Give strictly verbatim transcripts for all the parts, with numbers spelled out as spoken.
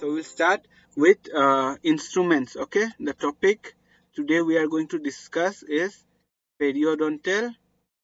So we'll start with uh, instruments. Okay, the topic today we are going to discuss is periodontal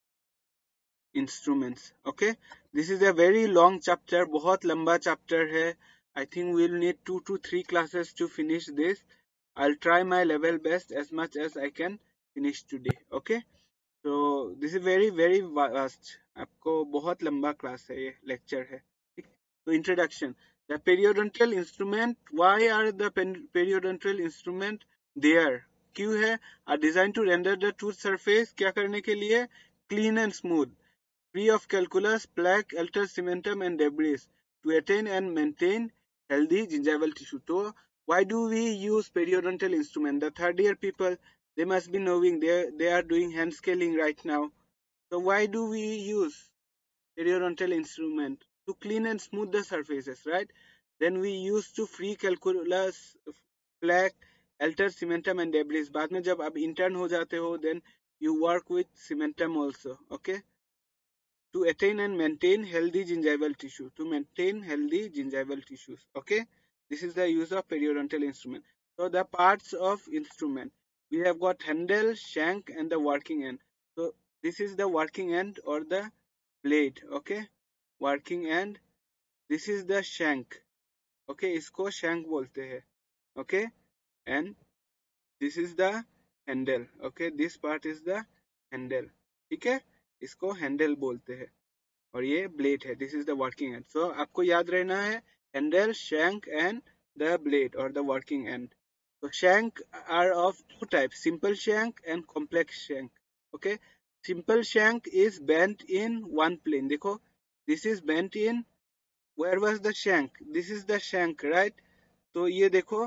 instruments. Okay, this is a very long chapter, बहुत लंबा chapter है. I think we'll need two to three classes to finish this. I'll try my level best as much as I can finish today. Okay, so this is very very vast. आपको बहुत लंबा class है, ये lecture है. So introduction. The periodontal instrument. Why are the periodontal instrument there? क्यों है? Are designed to render the tooth surface क्या करने के लिए? Clean and smooth, free of calculus, plaque, alter, cementum and debris, to attain and maintain healthy gingival tissue. So why do we use periodontal instrument? The third year people, they must be knowing, they they are doing hand scaling right now. So why do we use periodontal instrument? To clean and smooth the surfaces, right? Then we use to free calculus, plaque, alter, cementum and debris. बाद में जब आप intern हो जाते हो, then you work with cementum also. Okay, to attain and maintain healthy gingival tissue. To maintain healthy gingival tissues. Okay, this is the use of periodontal instrument. So the parts of instrument, we have got handle, shank and the working end. So this is the working end or the blade. Okay, working end. This is the shank. Okay, इसको shank बोलते हैं. Okay, and this is the handle. Okay, this part is the handle. ठीक है, इसको handle बोलते हैं और ये blade है. This is the working end. So आपको याद रहना है handle, shank and the blade or the working end. So shank are of two types, simple shank and complex shank. Okay, simple shank is bent in one plane. देखो, this is bent in, where was the shank? This is the shank, right? तो ये देखो,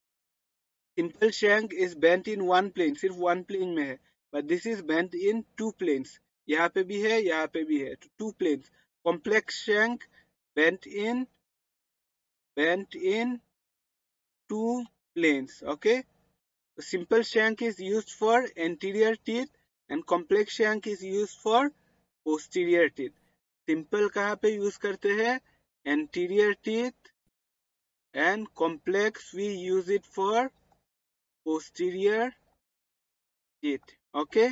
simple shank is bent in one plane, सिर्फ one plane में है, but this is bent in two planes. यहाँ पे भी है, यहाँ पे भी है, two planes. Complex shank bent in bent in two planes. Okay, the simple shank is used for anterior teeth and complex shank is used for posterior teeth. Simple कहाँ पे use करते हैं? Anterior teeth, and complex we use it for posterior teeth. Okay,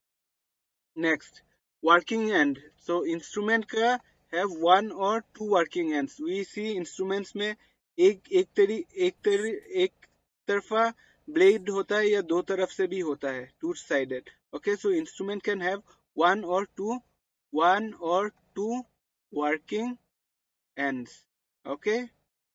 next, working end. So instrument का have one or two working ends. We see instruments में एक एक तरी एक तरी एक तरफा blade होता है या दो तरफ से भी होता है, two sided. Okay, so instrument can have one or two one or two working ends. Okay,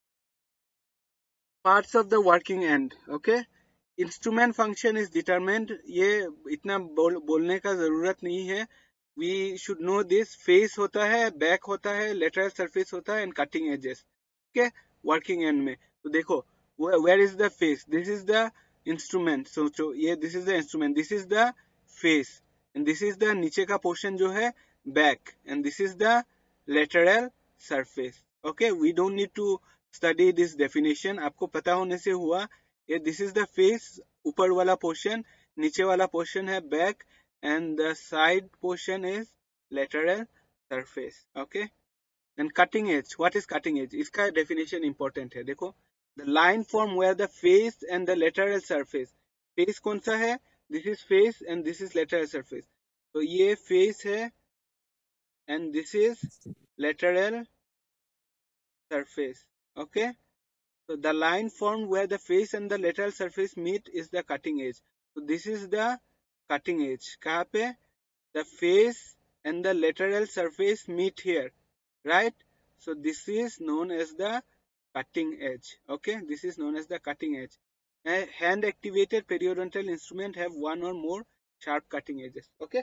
parts of the working end. Okay, instrument function is determined. ये इतना बोल, बोलने का जरूरत नहीं है. We should know this. Face होता है, back होता है, lateral surface होता है and cutting edges. Okay, working end में तो देखो, where is the face? This is the instrument. So so ये this is the instrument. This is the face and this is the नीचे का portion जो है back and this is the lateral surface. Okay, we don't need to study this definition. आपको पता होने से हुआ. ये this is the face, ऊपर वाला portion, नीचे वाला portion है back and the side portion is lateral surface. Okay, and cutting edge. What is cutting edge? इसका definition important है. देखो, the line form where the face and the lateral surface. Face कौन सा है? This is face and this is lateral surface. तो ये face है and this is lateral surface. Okay, so the line formed where the face and the lateral surface meet is the cutting edge. So this is the cutting edge. कहाँ पे? The face and the lateral surface meet here, right? So this is known as the cutting edge. Okay, this is known as the cutting edge. A hand activated periodontal instrument have one or more sharp cutting edges. Okay,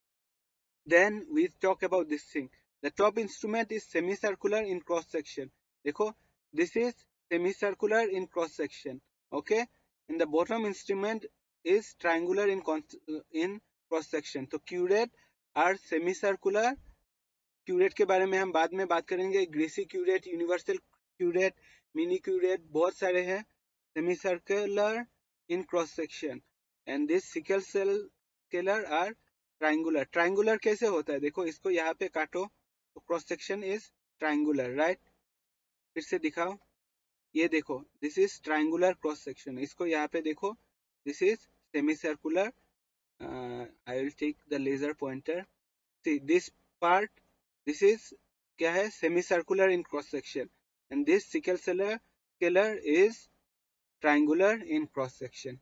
then we talk about this thing. The top instrument is semicircular in cross section. देखो, this is semicircular in cross section. Okay, and the bottom instrument is triangular in in cross section. तो curate are semicircular. curate के बारे में हम बाद में बात करेंगे. greasy curate, universal curate, mini curate, बहुत सारे हैं. semicircular in cross section and this sickle cell scalar are triangular. triangular कैसे होता है? देखो, इसको यहाँ पे काटो तो cross section is triangular, right? फिर से दिखाओ. ये देखो, this is triangular cross section. इसको यहाँ पे देखो, this is semicircular. I will take the laser pointer. See this part, this is क्या है, semicircular in cross section, and this sickle seller scaler is triangular in cross section.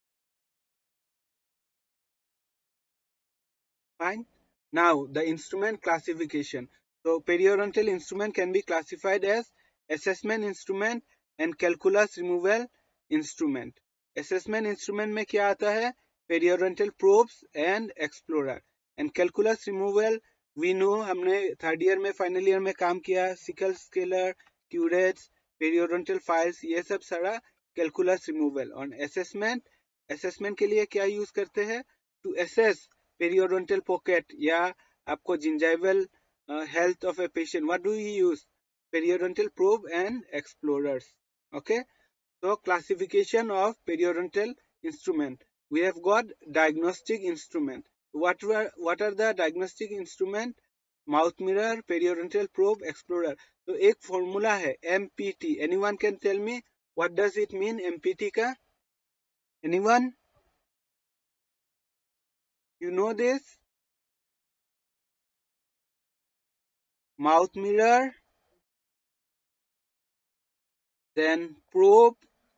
Fine. Now the instrument classification. So periodontal instrument can be classified as assessment instrument and calculus removal instrument. Assessment instrument में क्या आता है, periodontal probes and explorer. And calculus removal we know, हमने third year में final year में काम किया, sickle scaler, curettes, periodontal files, ये सब सारा कैलकुलस रिमूवल. और असेसमेंट, असेसमेंट के लिए क्या यूज करते हैं, टू असेस पेरियोडोंटल पॉकेट या आपको gingival health of a patient. What do you use, periodontal probe and explorers. Okay, so classification of periodontal instrument. We have got diagnostic instrument. What were what are the diagnostic instrument? Mouth mirror, periodontal probe, explorer. तो एक formula है M P T. Anyone can tell me what does it mean, M P T का? Anyone? You know this? Mouth mirror, then probe,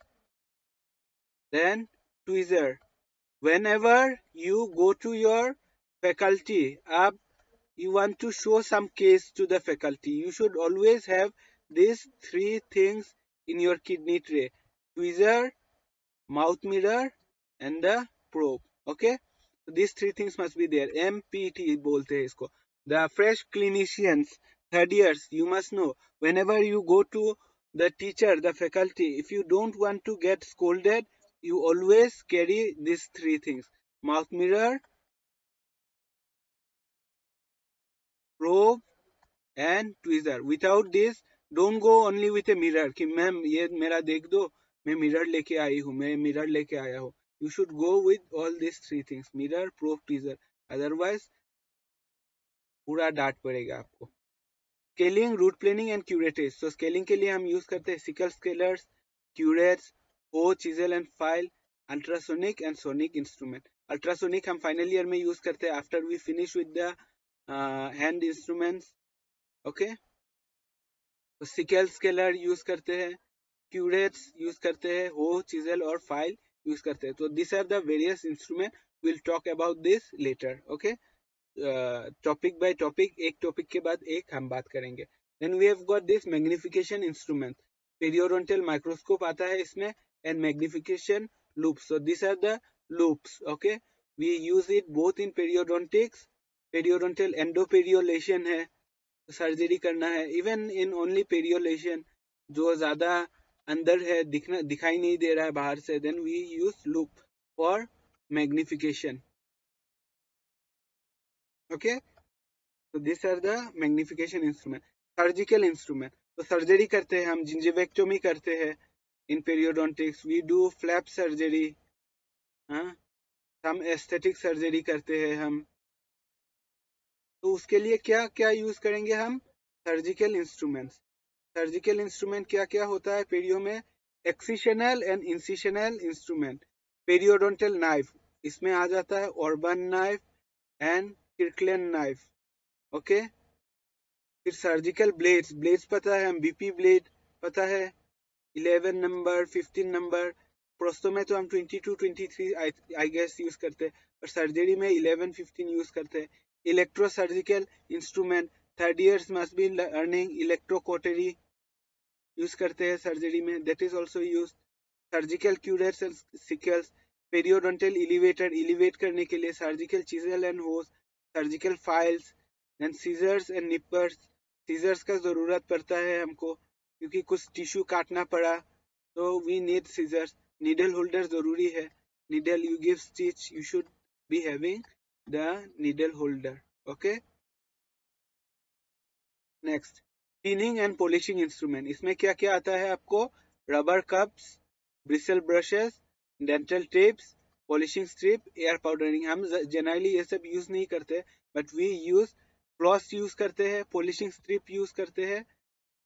then tweezer. Whenever you go to your faculty, आप you want to show some case to the faculty, you should always have these three things in your kidney tray: tweezer, mouth mirror, and the probe. Okay, so these three things must be there. M P T बोलते हैं इसको. The fresh clinicians, third years, you must know, whenever you go to the teacher, the faculty, if you don't want to get scolded, you always carry these three things: mouth mirror, probe, and tweezer. Without this, don't go only with a mirror कि ma'am ये मेरा देख दो, मैं mirror लेके आई हूँ, मैं mirror लेके आया हूँ. You should go with all these three things: mirror, probe, tweezer. Otherwise पूरा डांट पड़ेगा आपको. Scaling, root planing and curettage. तो स्केलिंग के लिए हम यूज करते हैं sickle scalers, curettes, hoe, chisel and file, ultrasonic and sonic instrument. Ultrasonic हम फाइनल ईयर में यूज करते हैं after we finish with the hand instruments. Okay, तो सिकल स्केलर यूज करते हैं, क्यूरेट्स यूज करते हैं, हो, चिजल और फाइल यूज करते हैं. तो this are the various instrument. Will talk about this later. Okay, topic by topic, एक टॉपिक के बाद एक हम बात करेंगे. Then we have got this magnification instrument. Periodontal microscope आता है इसमें, and magnification loupes. So this are the loupes. Okay, we use it both in periodontics. Periodontal endo perio lesion है, सर्जरी करना है. इवन इन ओनली पेरियोलेशन, जो ज्यादा अंदर है, दिखना दिखाई नहीं दे रहा है बाहर से, then we use loupe for magnification. Okay, तो this are the magnification instrument. Surgical instrument, तो सर्जरी करते हैं हम, जिंजिवेक्टोमी करते हैं in periodontics. We do flap surgery, हाँ, हम एस्थेटिक सर्जरी करते हैं हम. तो उसके लिए क्या क्या यूज करेंगे हम, सर्जिकल इंस्ट्रूमेंट्स. सर्जिकल इंस्ट्रूमेंट क्या क्या होता है पेरियो में, excisional and incisional instrument. Periodontal knife, इसमें आ जाता है Orban knife and Kirkland knife. Okay, फिर सर्जिकल ब्लेड्स. ब्लेड्स पता है हम, बीपी ब्लेड पता है, eleven number, fifteen number. Prostho में तो हम twenty two twenty three I guess use करते हैं, और सर्जरी में इलेवन फिफ्टीन यूज करते हैं. Electrosurgical instrument, third years must be learning. Electrocautery use करते हैं सर्जरी में, that is also use. Surgical curettes and sickles. Periodontal elevator, elevate करने के लिए. Surgical chisel and hoes. Surgical files and scissors and nippers. Scissors का जरूरत पड़ता है हमको क्योंकि कुछ टिश्यू काटना पड़ा, तो we need scissors. Needle holder जरूरी है. Needle, you give stitch, you should be having the needle holder. Okay, next, cleaning and polishing instrument. इसमें क्या क्या आता है आपको, rubber cups, bristle brushes, dental tapes, polishing strip, air powdering. हम generally ये सब यूज नहीं करते, but we use floss use करते हैं, पॉलिशिंग स्ट्रिप यूज करते हैं,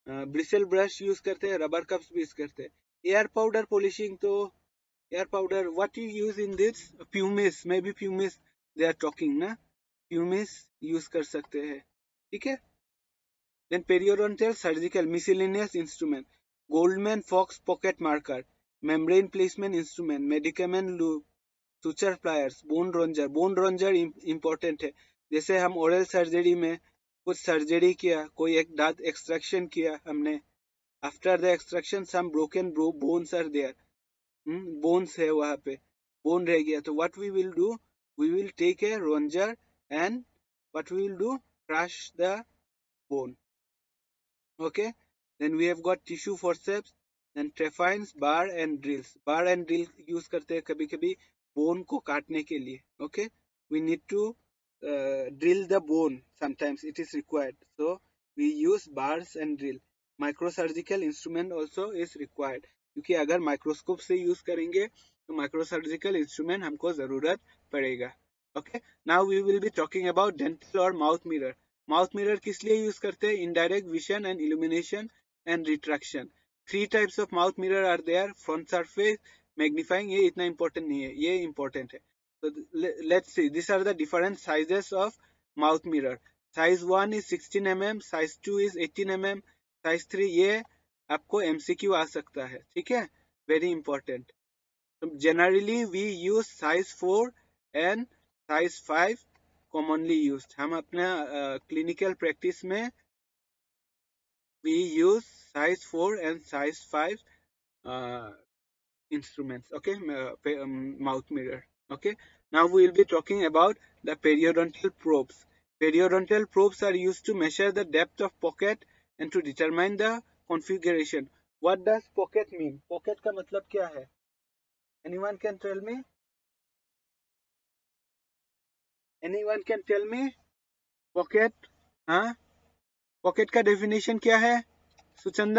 ब्रिसल ब्रश यूज करते हैं, रबर कप्स भी यूज करते हैं. एयर पाउडर पॉलिशिंग, तो air powder what you use in this, pumice, maybe pumice they are talking ना, प्यूमिस यूज कर सकते हैं, ठीक है. Then periodontal surgical miscellaneous instrument, Goldman Fox pocket marker, membrane placement instrument, medicament loop, suture pliers, bone rongeur. Bone rongeur important है. जैसे हम oral surgery में कुछ सर्जरी किया, कोई एक दांत एक्सट्रैक्शन किया हमने, after the extraction some broken bones are there, bones है वहां पे, बोन रह गया, तो what we will do, we will take a rongeur and what we will do, crush the bone. Okay, then we have got tissue forceps, then trephines, bar and drills. Bar and drill use करते हैं कभी कभी bone को काटने के लिए. Okay, we need to uh, drill the bone, sometimes it is required, so we use bars and drill. Microsurgical instrument also is required, क्योंकि अगर माइक्रोस्कोप से यूज करेंगे तो माइक्रोसर्जिकल इंस्ट्रूमेंट हमको जरूरत पड़ेगा. Okay, now we will be talking about dental or mouth mirror. Mouth mirror किस लिए यूज करते हैं, indirect vision and illumination and retraction. Three types of mouth mirror are there, front surface, magnifying, ये इतना important नहीं है, ये important है. तो let's see, this are the different sizes of mouth mirror. Size one is sixteen M M, size two is eighteen M M, size three, ये आपको MCQ आ सकता है, ठीक है, very important. Generally we use size four and size five commonly used. हम अपना clinical uh, practice में we use size four and size five uh, instruments. Okay, uh, um, mouth mirror. Okay, now we will be talking about the periodontal probes. Periodontal probes are used to measure the depth of pocket and to determine the configuration. What does pocket mean? Pocket का मतलब क्या है? Anyone can tell me? Anyone can tell me? Pocket, हाँ, pocket का definition क्या है सुचंदा?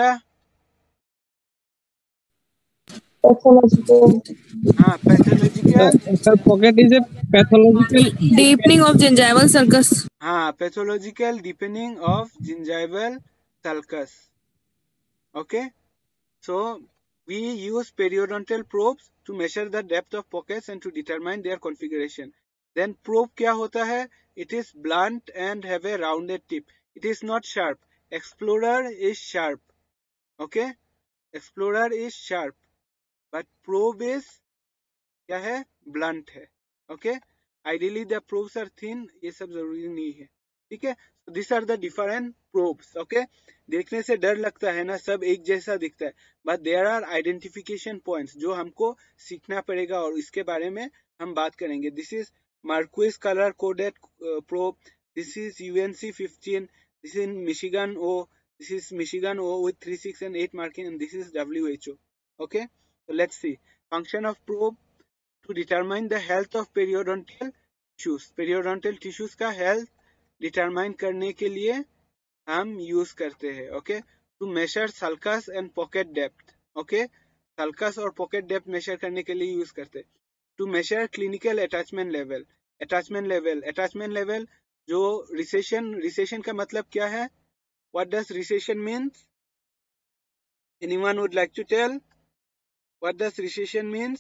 हाँ, pathological. Sir pocket is a pathological deepening of gingival sulcus. हाँ, pathological deepening of gingival sulcus. Okay, so we use periodontal probes to measure the depth of pockets and to determine their configuration. Then probe क्या होता है? It is blunt and have a rounded tip. It is not sharp. Explorer is sharp. Okay, Explorer is sharp, but probe is क्या है? Blunt है. Okay, ideally the probes are thin. ये सब जरूरी नहीं है, ठीक है. So these are the different probes. Okay, देखने से डर लगता है ना, सब एक जैसा दिखता है, but there are identification points जो हमको सीखना पड़ेगा और इसके बारे में हम बात करेंगे. This is Marquis color coded uh, probe. This is U N C fifteen. This is Michigan O. This is Michigan O with three, six and eight marking, and this is W H O. Okay, so let's see. Function of probe to determine the health of periodontal tissues. Periodontal tissues का health determine करने के लिए हम use करते हैं. Okay, to measure sulcus and pocket depth. Okay, sulcus और pocket depth measure करने के लिए use करते हैं. To measure clinical attachment level. Attachment level. Attachment level जो recession, recession का मतलब क्या है? What does recession means? Anyone would like to tell? What does recession means?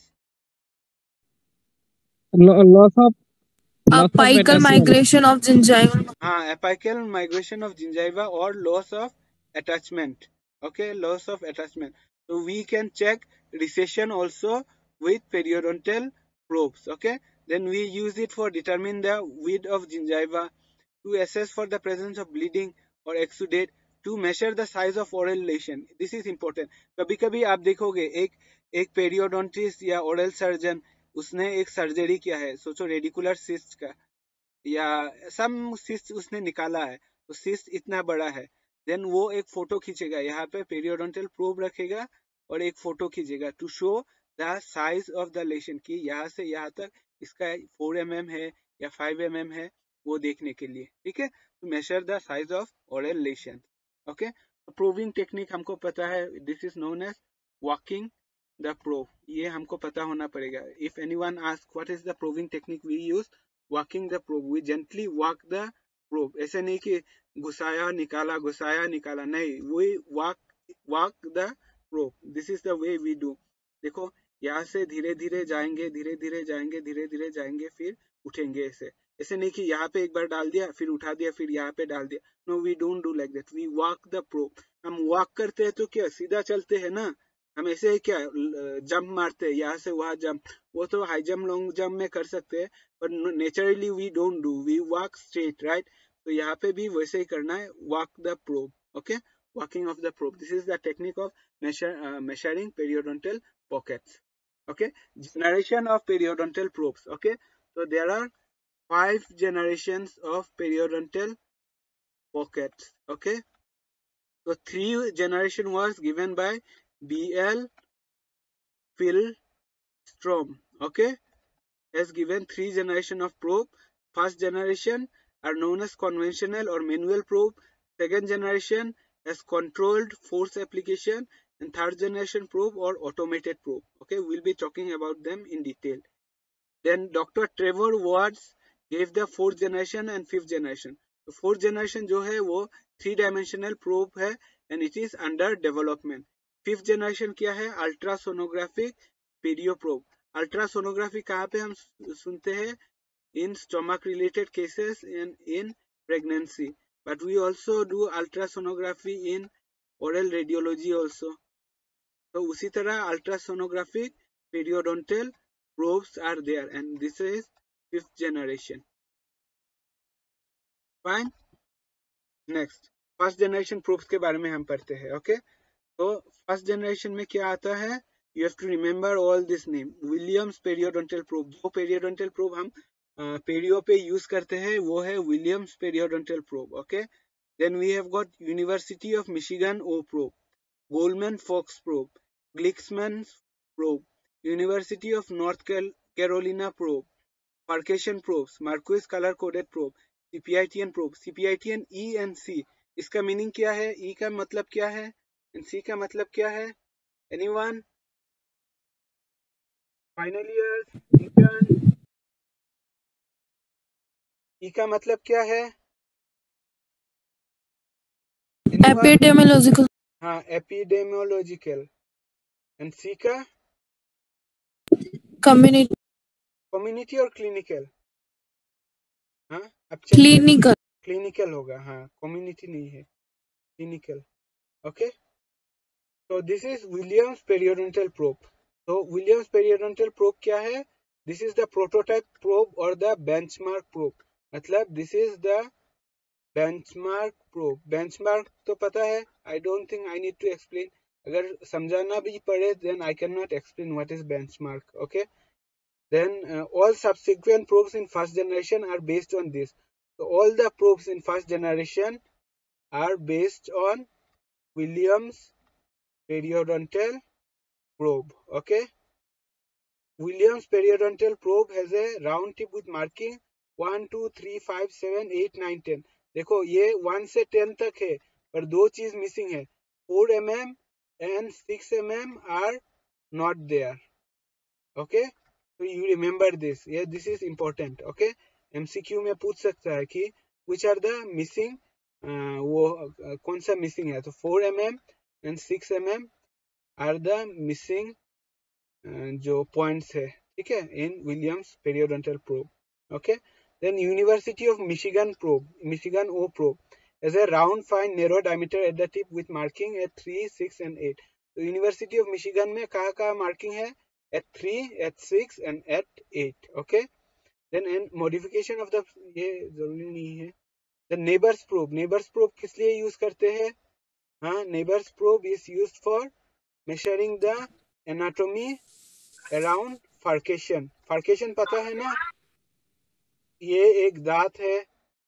Loss of apical migration of gingiva. हाँ, apical migration of gingiva or loss of attachment. Okay, loss of attachment. So we can check recession also with periodontal probes. Okay, then we use it for determine the width of gingiva, to assess for the presence of bleeding or exudate, to measure the size of oral lesion. This is important. कभी कभी आप देखोगे एक एक periodontist या oral surgeon, उसने एक surgery किया है, सोचो रेडिकुलर सिस्ट का या सम सिस्ट उसने निकाला है, तो सिस्ट इतना बड़ा है, देन वो एक फोटो खींचेगा, यहाँ पे पेरियोडोंटल प्रोब रखेगा और एक फोटो खींचेगा to show the size of the lesion, कि यहाँ से यहाँ तक इसका फोर एम एम है या फाइव एम एम है, वो देखने के लिए, ठीक है, to measure the size of oral lesion. Okay, probing technique हमको पता है, this is known as walking the probe, ये हमको पता होना पड़ेगा. If anyone ask what is the probing technique we use, walking the probe, we gently walk the probe. ऐसे नहीं कि घुसाया निकाला घुसाया निकाला, नहीं, we walk walk the probe. This is the way we do. देखो यहाँ से धीरे धीरे जाएंगे धीरे धीरे जाएंगे धीरे धीरे जाएंगे फिर उठेंगे, ऐसे ऐसे नहीं कि यहाँ पे एक बार डाल दिया फिर उठा दिया फिर यहाँ पे डाल दिया. No, we don't do like that. We walk the probe. हम वॉक करते हैं तो क्या सीधा चलते हैं ना, हम ऐसे ही क्या जंप मारते हैं यहाँ से वहां जंप, वो तो हाई जंप लॉन्ग जंप में कर सकते हैं, पर naturally we don't do, we walk straight, right. तो यहाँ पे भी वैसे ही करना है, walk the probe. Okay, walking of the probe. This is the technique of measuring periodontal pockets. Okay, generation of periodontal probes. Okay, so there are five generations of periodontal pockets. Okay, so three generation was given by B L Filstrom. Okay, has given three generation of probe. First generation are known as conventional or manual probe. Second generation has controlled force application, and third generation probe or automated probe. Okay, we'll be talking about them in detail. Then Doctor Trevor Watts gave the fourth generation and fifth generation. So fourth generation जो है वो three dimensional probe है and it is under development. Fifth generation क्या है? Ultrasonographic perio probe. Ultrasonography कहाँ पे हम सुनते हैं? In stomach related cases and in pregnancy. But we also do ultrasonography in oral radiology also. तो उसी तरह ultrasonographic periodontal probes are there, and this is fifth generation. Fine. Next, first generation probes के बारे में हम पढ़ते हैं. Okay, तो first generation में क्या आता है? You have to remember all this name. Williams periodontal probe. जो periodontal probe हम पेरियो पे यूज करते हैं वो है Williams periodontal probe. Okay, then we have got University of Michigan O probe, Goldman Fox probe, Glicksman probe, University of North Carolina probe, Parkation probes, Marquis color coded probe, C P I T N probe. C P I T N E and C, इसका meaning क्या है? E का मतलब क्या है and C का मतलब क्या है? Anyone? Final years, intern. E का मतलब क्या है? Anyone? Epidemiological. हाँ, epidemiological. And C का? Community. Community और clinical? हाँ, अब Clinical. clinical होगा. हाँ, community नहीं है, clinical. Okay, so this is Williams periodontal probe. So Williams periodontal probe क्या है? This is the prototype probe or the benchmark probe. मतलब this is the benchmark probe. Benchmark तो पता है, I don't think I need to explain. अगर समझाना भी पड़े then I cannot explain what is benchmark. Okay, then uh, all subsequent probes in first generation are based on this. So all the probes in first generation are based on Williams periodontal probe. Okay, Williams periodontal probe has a round tip with marking one, two, three, five, seven, eight, nine, ten. देखो ये one से ten तक है, पर दो चीज missing है. four millimeters and six millimeters are not there. Okay, so you remember this. Yeah, this is important. Okay, M C Q में पूछ सकता है कि which are the missing, uh, वो uh, कौन सा missing है? तो four millimeters and six millimeters are the missing uh, जो points है, ठीक है, in Williams periodontal probe. Okay, then University of Michigan probe, Michigan O probe, has a round, fine, narrow diameter at the tip with marking at three, six, and eight. तो University of Michigan में कहाँ कहाँ marking है? At three, at six, and at eight. Okay, then in modification of the, ये जरूरी नहीं है. The neighbors probe, neighbors probe किस लिए use करते हैं? हाँ, neighbors probe is used for measuring the anatomy around furcation. Furcation पता है ना? ये एक दांत है.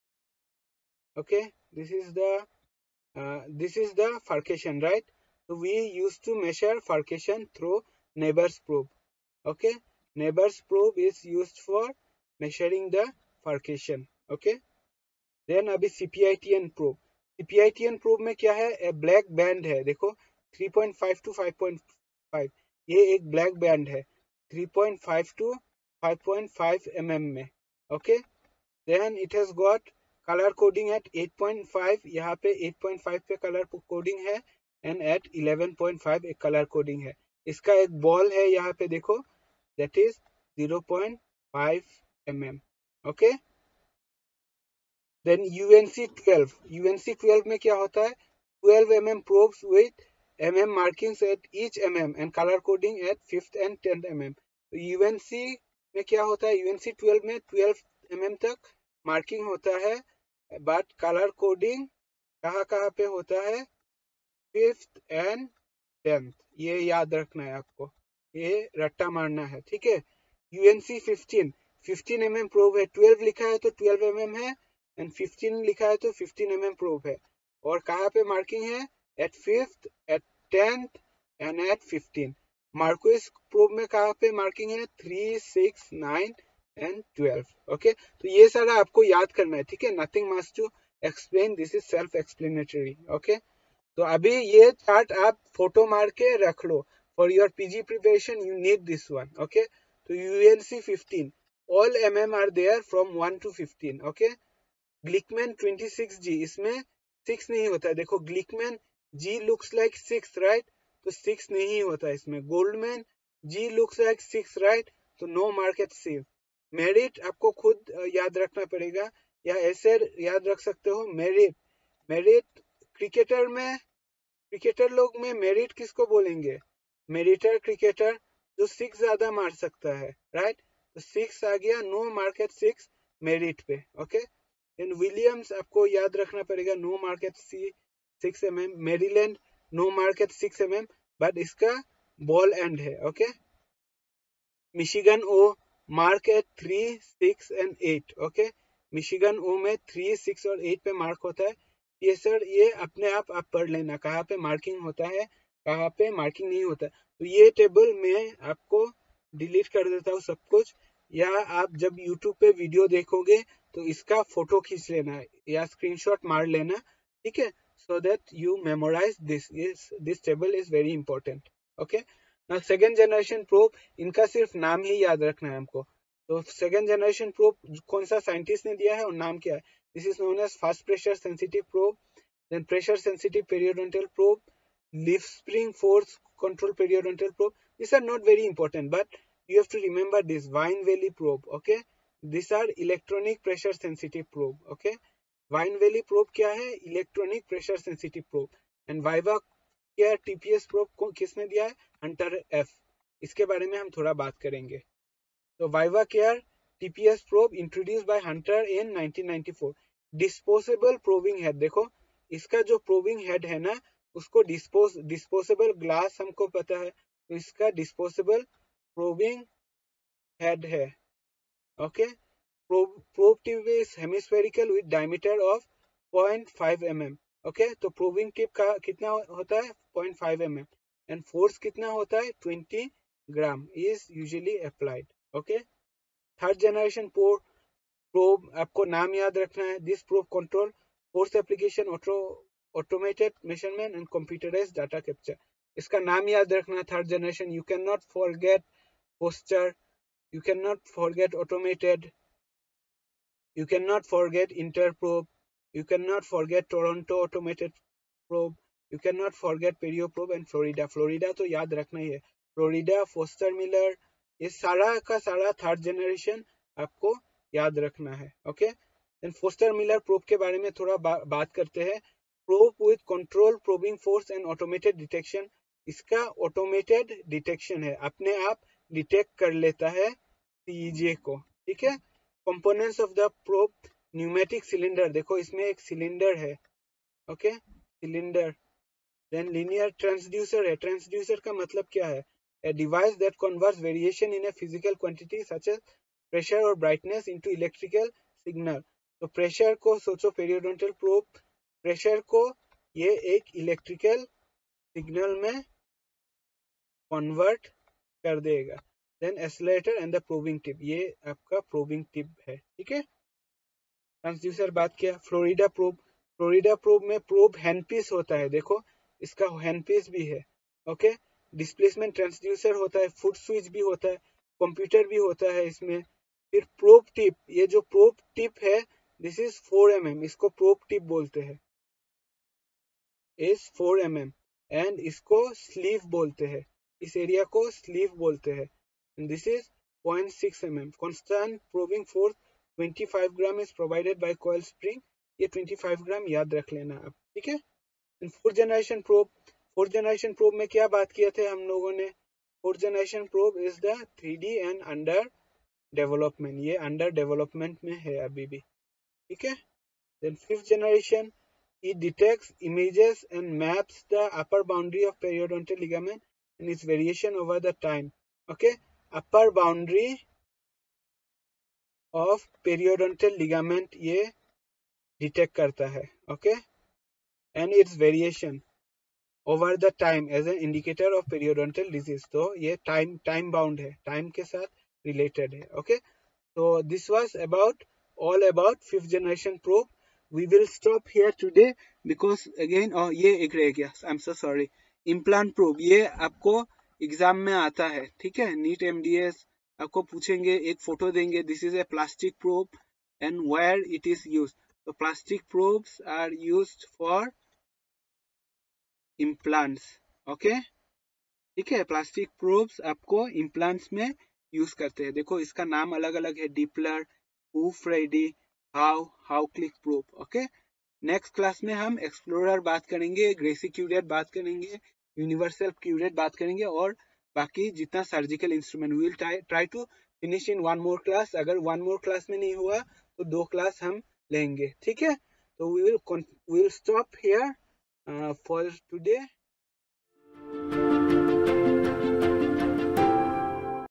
Okay, this is the uh, this is the furcation, right? So we used to measure furcation through neighbors probe. Okay, neighbors probe is used for measuring the furcation. Okay, then अभी C P I T N probe. C P I T N probe में क्या है? A black band है. देखो three point five to five point five, ये एक black band है three point five to five point five millimeters में. Okay, then it has got colour coding at eight point five, यहाँ पे eight point five पे colour coding है, and at eleven point five एक colour coding है। इसका एक ball है यहाँ पे देखो, that is zero point five M M. Okay, then U N C twelve, U N C twelve में क्या होता है, twelve M M probes with M M markings at each M M and color coding at fifth and tenth M M। तो U N C में क्या होता है, U N C twelve में ट्वेल्व एम एम तक marking होता है, but colour coding कहाँ कहाँ पे होता है, फिफ्थ एंड टेंथ। ये याद रखना है आपको, ये रट्टा मारना है, ठीक है। U N C fifteen, fifteen M M probe है, ट्वेल्व लिखा है तो ट्वेल्व एम एम है, एंड फिफ्टीन लिखा है तो फिफ्टीन एम एम प्रोब है। और कहाँ पे मार्किंग है, at fifth, at tenth and at fifteen. Marquis probe में कहाँ पे मार्किंग है, three, six, nine and twelve. Okay, तो ये सारा आपको याद करना है, ठीक है। Nothing must to explain, this is self explanatory. Okay, तो अभी ये चार्ट आप फोटो मार के रख लो, for your PG preparation you need this one. Okay, तो U N C फिफ्टीन, all M M are there from one to fifteen. Okay, Glickman twenty six G, इसमें सिक्स नहीं होता है, देखो Glickman G looks like six, right, तो six नहीं होता इसमें। Goldman G looks like six, right, तो नो मार्केट सेव। मेरिट आपको खुद याद रखना पड़ेगा, या ऐसे याद रख सकते हो, मेरिट, मेरिट क्रिकेटर में, क्रिकेटर लोग में मेरिट किसको बोलेंगे, मेरिटर क्रिकेटर जो सिक्स ज्यादा मार सकता है, राइट, तो सिक्स आ गया, नो मार्केट सिक्स मेरिट पे। ओके, इन विलियम्स आपको याद रखना पड़ेगा, no marked C six M M. Maryland no marked six M M, but इसका बॉल एंड है। Okay, Michigan O mark at three, six and eight. Okay, Michigan O में three, six और eight पे mark होता है। ये sir ये अपने आप आप पढ़ लेना, कहाँ पे मार्किंग होता है, कहाँ पे मार्किंग नहीं होता। तो ये टेबल में आपको डिलीट कर देता हूँ सब कुछ, या आप जब यूट्यूब पे वीडियो देखोगे तो इसका फोटो खींच लेना या स्क्रीनशॉट मार लेना, ठीक है, so that you memorise this, this table is very important. Okay, now second generation probe, इनका सिर्फ नाम ही याद रखना है हमको। तो सेकेंड जनरेशन प्रोब कौन सा साइंटिस्ट ने दिया है और नाम क्या है, this is known as fast pressure sensitive probe, then pressure sensitive periodontal probe, leaf spring force control periodontal probe. These are not very important, but you have to remember this Wine Valley probe. Okay, these are electronic pressure sensitive probe. Okay, Wine Valley probe क्या है, electronic pressure sensitive probe, and Viva क्या T P S probe को किसने दिया है, Hunter F। इसके बारे में हम थोड़ा बात करेंगे। तो Viva care T P S probe introduced by Hunter in nineteen ninety four. Disposable probing head, देखो इसका जो प्रोबिंग हेड है ना, उसको डिस्पोज डिस्पोजेबल ग्लास हमको पता है, तो इसका डिस्पोजेबल प्रोबिंग हेड है। Okay, probe tip is hemispherical with diameter of point five M M. Okay, तो प्रोबिंग टिप का कितना होता है, point five M M, and force कितना होता है, twenty gram is usually applied. Okay, third generation probe, probe आपको नाम याद रखना है, this probe control force application, auto automated measurement and computerized data capture. इसका नाम याद रखना, third generation. You can not forget Foster, you can not forget automated, you can not forget inter probe, you can not forget Toronto automated probe, you can not forget perio probe and Florida. Florida तो याद रखना ही है, Florida, poster Miller, ये सारा का सारा third generation आपको याद रखना है। Okay, then Foster Miller probe के बारे में थोड़ा बा, बात करते हैं। Probe with control probing force and automated detection, इसका ऑटोमेटेड डिटेक्शन है, अपने आप डिटेक्ट कर लेता है सीईजे को, ठीक है। Components of the probe, pneumatic cylinder, देखो इसमें एक सिलेंडर है। Okay, cylinder, then linear transducer है। ट्रांसड्यूसर का मतलब क्या है, a device that converts variation in a physical quantity such as pressure or brightness into electrical signal। तो प्रेशर को सोचो, पेरियोडोंटल प्रोब प्रेशर को ये एक इलेक्ट्रिकल सिग्नल में कन्वर्ट कर देगा। Then accelerator and the probing tip, ये आपका प्रोबिंग टिप है, ठीक है। ट्रांसड्यूसर बात किया। फ्लोरिडा प्रोब, फ्लोरिडा प्रोब में प्रोब हैंडपीस होता है, देखो इसका हैंडपीस भी है। ओके, डिस्प्लेसमेंट ट्रांसड्यूसर होता है, फुट स्विच भी होता है, कंप्यूटर भी होता है इसमें। फिर प्रोब टिप, ये जो प्रोब टिप है this is four M M, इसको प्रोब टिप बोलते हैं, is four M M, and इसको स्लीव बोलते हैं, इस एरिया को स्लीव बोलते हैं, this is zero point six millimeters. Constant probing force twenty-five gram is provided by coil spring. ये twenty-five ग्राम याद रख लेना आप, ठीक है। Fourth generation probe, fourth generation probe में क्या बात किए थे हम लोगों ने, fourth generation probe is the three D and under development, ये अंडर डेवलपमेंट में है अभी भी, ठीक है। Then fifth generation, it detects, images and maps the upper boundary of periodontal ligament and its variation over the time. Okay, upper boundary of periodontal ligament ये detect करता है, okay, and its variation over the time as an indicator of periodontal disease. तो ये time time bound है, time के साथ related है, okay. So this was about all about fifth generation probe. We will stop here today because again oh, ये एक रह गया, I'm so sorry. Implant probe ये आपको एग्जाम में आता है, ठीक है, नीट एमडीएस आपको पूछेंगे, एक फोटो देंगे, this is a plastic probe and where it is used. So plastic probes are used for implants, okay, ठीक है, प्लास्टिक प्रोब्स आपको इम्प्लांट्स में यूज करते हैं. देखो इसका नाम अलग अलग है, डिपलर, Hu Friedy, how how click probe, okay. Next class में हम एक्सप्लोरर बात करेंगे, ग्रेसी क्यूरेट बात करेंगे, यूनिवर्सल क्यूरेट बात करेंगे, और बाकी जितना surgical instrument will try to finish in one more class. अगर वन मोर क्लास में नहीं हुआ तो दो क्लास हम लेंगे, ठीक है. तो we will we will stop here for today.